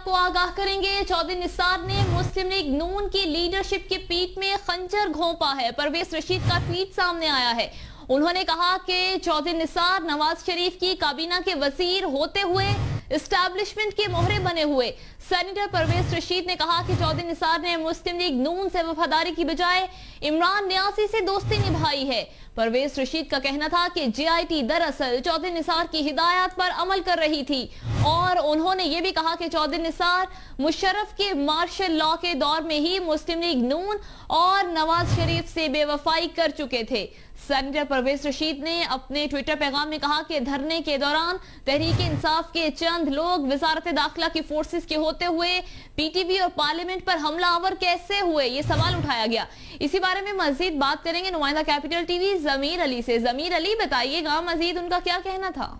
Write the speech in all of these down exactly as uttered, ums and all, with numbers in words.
आपको आगाह करेंगे, च निसार ने मुस्लिम लीग नून की लीडरशिप की पीठ में खंजर घोंपा है। परवेज रशीद का ट्वीट सामने आया है। उन्होंने कहा कि च निसार नवाज शरीफ की काबीना के वजीर होते हुए एस्टैब्लिशमेंट के मोहरे बने हुए। सेनेटर परवेज रशीद ने कहा कि च निसार ने मुस्लिम लीग नून से वफादारी की बजाय इमरान न्यासी से दोस्ती निभाई है। परवेज रशीद का कहना था कि जे आई टी दरअसल च निसार की हिदायत पर अमल कर रही थी और उन्होंने ये भी कहा कि च निसार मुशर्रफ के मार्शल लॉ के दौर में ही मुस्लिम लीग नून और नवाज शरीफ से बेवफाई कर चुके थे। सेनेटर परवेज रशीद ने अपने ट्विटर पैगाम में कहा कि धरने के दौरान तहरीक इंसाफ के चंद लोग वजारत दाखिला की फोर्सेस के होते हुए पीटीवी और पार्लियामेंट पर हमलावर कैसे हुए, ये सवाल उठाया गया। इसी बारे में मजीद बात करेंगे नुमाइंदा कैपिटल टीवी जमीर अली से। जमीर अली, बताइएगा मजीद उनका क्या कहना था?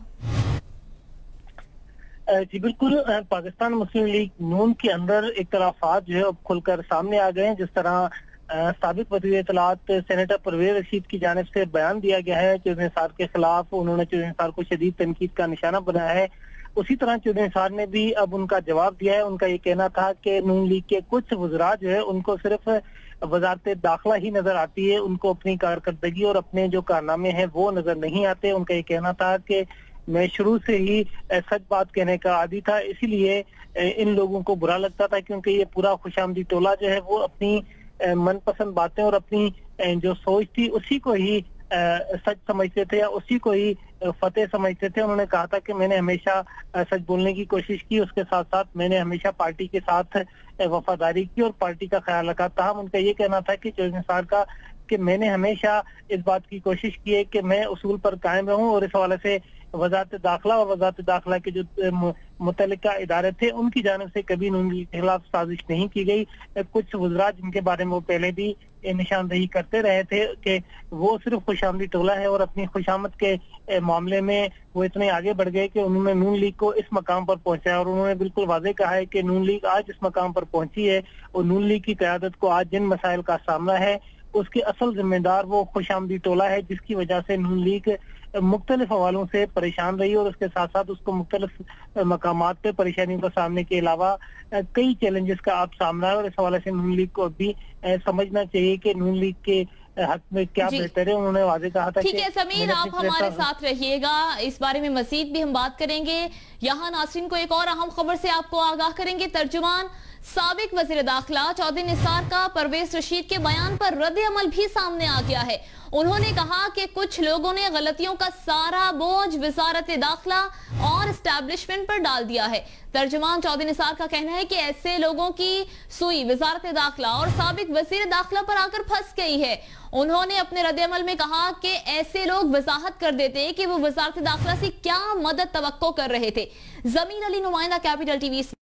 जी बिल्कुल, पाकिस्तान मुस्लिम लीग नून के अंदर इख्तलाफात जो है अब खुलकर सामने आ गए हैं। जिस तरह साबिक वज़ीर इत्तलात सेनेटर परवेज रशीद की जानिब से बयान दिया गया है च निसार के खिलाफ, उन्होंने च निसार को शदीद तनकीद का निशाना बनाया है। उसी तरह च निसार ने भी अब उनका जवाब दिया है। उनका ये कहना था कि नून लीग के कुछ वज़रा जो है उनको सिर्फ वजारत दाखिला ही नजर आती है, उनको अपनी कारकर्दगी और अपने जो कारनामे हैं वो नजर नहीं आते। उनका ये कहना था कि मैं शुरू से ही सच बात कहने का आदी था, इसीलिए इन लोगों को बुरा लगता था क्योंकि ये पूरा खुशामदी टोला जो है वो अपनी मनपसंद बातें और अपनी जो सोच थी उसी को ही सच समझते थे या उसी को ही फतेह समझते थे। उन्होंने कहा था कि मैंने हमेशा सच बोलने की कोशिश की, उसके साथ साथ मैंने हमेशा पार्टी के साथ वफादारी की और पार्टी का ख्याल रखा था। उनका ये कहना था कि च निसार का कि मैंने हमेशा इस बात की कोशिश की है कि मैं उसूल पर कायम रहूं और इस हवाले से वजारत दाखिला और वजारत दाखिला के जो मुतल्लिका इदारे थे उनकी जानिब से कभी उनके खिलाफ साजिश नहीं की गई। कुछ वज़रा जिनके बारे में वो पहले भी निशानदेही करते रहे थे कि वो सिर्फ खुशामदी टोला है और अपनी खुशामद के मामले में वो इतने आगे बढ़ गए कि उन्होंने नून लीग को इस मकाम पर पहुंचाया और उन्होंने बिल्कुल वाज़ेह कहा है कि नून लीग आज इस मकाम पर पहुंची है और नून लीग की क़यादत को आज जिन मसाइल का सामना है उसके असल जिम्मेदार वो खुशामदी टोला है, जिसकी वजह से नून लीग मुख्तलिफ हवालों से परेशान रही और उसके साथ साथ उसको मुख्तलिफ मकामात पे परेशानियों का सामने के अलावा कई चैलेंजेस का आप सामना है और इस हवाले से नून लीग को भी समझना चाहिए कि नून लीग के हक में क्या बेहतर है। उन्होंने वादे कहा था। ठीक है समीर, आप हमारे साथ रहिएगा, इस बारे में मजीद भी हम बात करेंगे। यहाँ नाज़रीन को एक और अहम खबर से आपको आगाह करेंगे। तर्जुमान साबिक वज़ीर दाखिला च निसार का परवेज रशीद के बयान पर रद्द अमल भी सामने आ गया है। उन्होंने कहा कि कुछ लोगों ने गलतियों का सारा बोझ वजारत दाखिला और एस्टैब्लिशमेंट पर डाल दिया है। तर्जुमान च निसार का कहना है कि ऐसे लोगों की सुई वजारत दाखिला और साबिक वज़ीर दाखिला पर आकर फंस गई है। उन्होंने अपने रद्द अमल में कहा कि ऐसे लोग वजाहत कर देते कि वो वजारत दाखिला से क्या मदद तवक्को कर रहे थे। जमीर अली, नुमाइंदा कैपिटल टीवी।